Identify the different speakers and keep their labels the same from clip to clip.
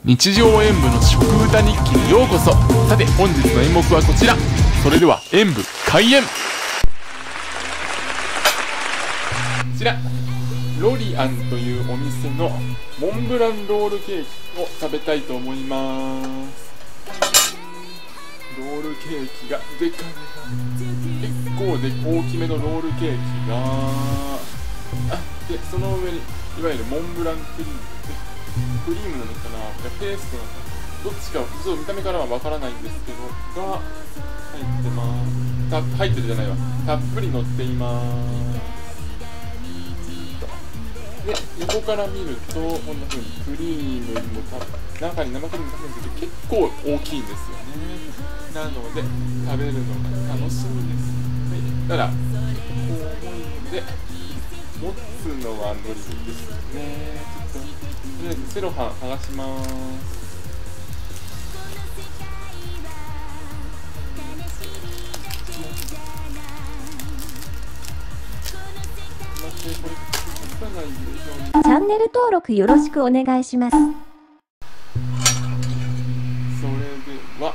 Speaker 1: 日常演舞の食歌日記にようこそ。さて本日の演目はこちら。それでは演舞開演。こちらロリアンというお店のモンブランロールケーキを食べたいと思います。ロールケーキがでかい、結構で大きめのロールケーキがあって、その上にいわゆるモンブランクリーム、クリームなのかな、ペーストなのかな、どっちかちょっと見た目からはわからないんですけどが入ってます。入ってるじゃないわ、たっぷり乗っています。で、横から見るとこんな風にクリームも中に生クリームが入ってて結構大きいんですよね。なので食べるのが楽しみです。ただこう重いので持つのは無理ですね。ちょっととりあえずセロハン剥がします。
Speaker 2: チャンネル登録よろしくお願いします。
Speaker 1: それでは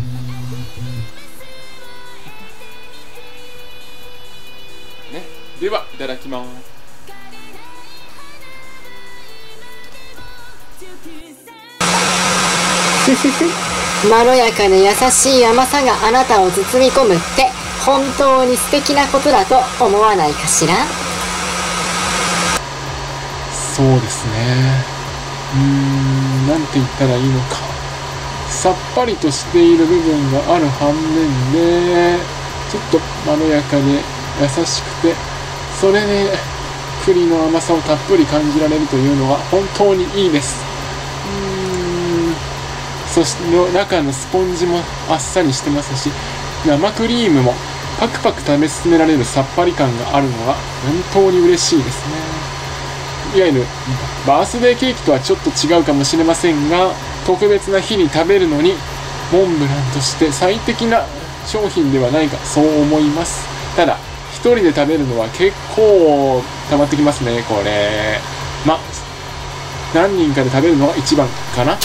Speaker 1: ね、ではいただきます。
Speaker 3: ふふふ、まろやかで優しい甘さがあなたを包み込むって本当に素敵なことだと思わないかしら。
Speaker 1: そうですね。なんて言ったらいいのか。さっぱりとしている部分がある反面で、ちょっとまろやかで優しくて、それで栗の甘さをたっぷり感じられるというのは本当にいいです。そして中のスポンジもあっさりしてますし、生クリームもパクパク食べ進められるさっぱり感があるのは本当に嬉しいですね。いわゆるバースデーケーキとはちょっと違うかもしれませんが、特別な日に食べるのにモンブランとして最適な商品ではないか、そう思います。ただ一人で食べるのは結構溜まってきますね、これ。何人かで食べるのが一番かな。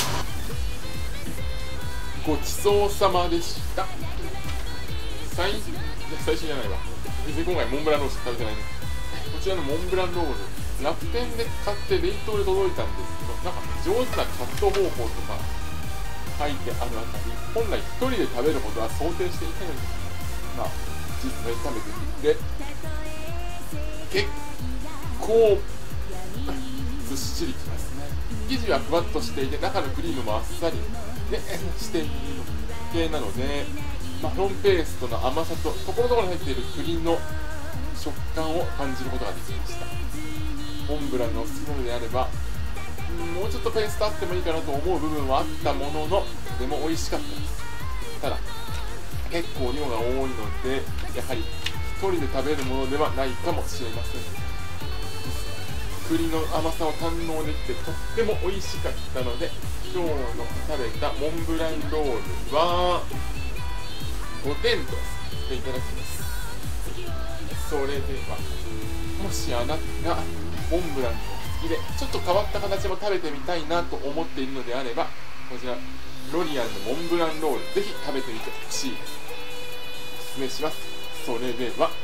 Speaker 1: ごちそうさまでした。最初じゃないわ、今回モンブランロールしか食べてないね。こちらのモンブランロール、楽天で買って冷凍で届いたんですけど、なんか上手なカット方法とか書いてあるあたり、本来一人で食べることは想定していたのに、実際食べてみて結構ずっしりきますね。生地はふわっとしていて、中のクリームもあっさりでしている系なので、マロンペーストの甘さとところどころに入っている栗の食感を感じることができました。モンブランのお好きなのであれば、もうちょっとペーストあってもいいかなと思う部分はあったものの、でも美味しかったです。ただ結構量が多いので、やはり一人で食べるものではないかもしれません。栗の甘さを堪能できてとっても美味しかったので、今日の食べたモンブランロールは5点とさせていただきます。それではもしあなたがモンブランが好きでちょっと変わった形も食べてみたいなと思っているのであれば、こちらロリアンのモンブランロールぜひ食べてみてほしいです。おすすめします。それでは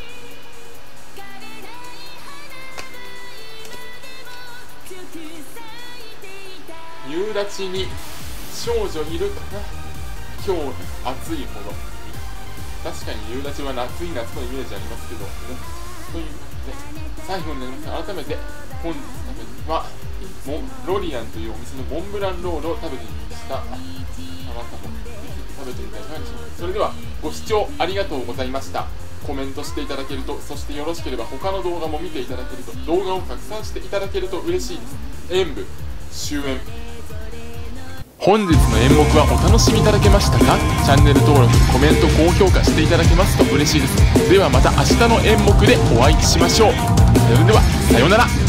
Speaker 1: 夕立に少女いるかな。今日暑いほど、確かに夕立は夏い夏のイメージありますけどね。ということで最後になります。改めて本日食べるのはロリアンというお店のモンブランロールを食べてみました。あなたもぜひ食べてみたいかがでしょうか。それではご視聴ありがとうございました。コメントしていただけると、そしてよろしければ他の動画も見ていただけると、動画を拡散していただけると嬉しいです。演舞終演。本日の演目はお楽しみいただけましたか？チャンネル登録、コメント、高評価していただけますと嬉しいです。ではまた明日の演目でお会いしましょう。それではさようなら。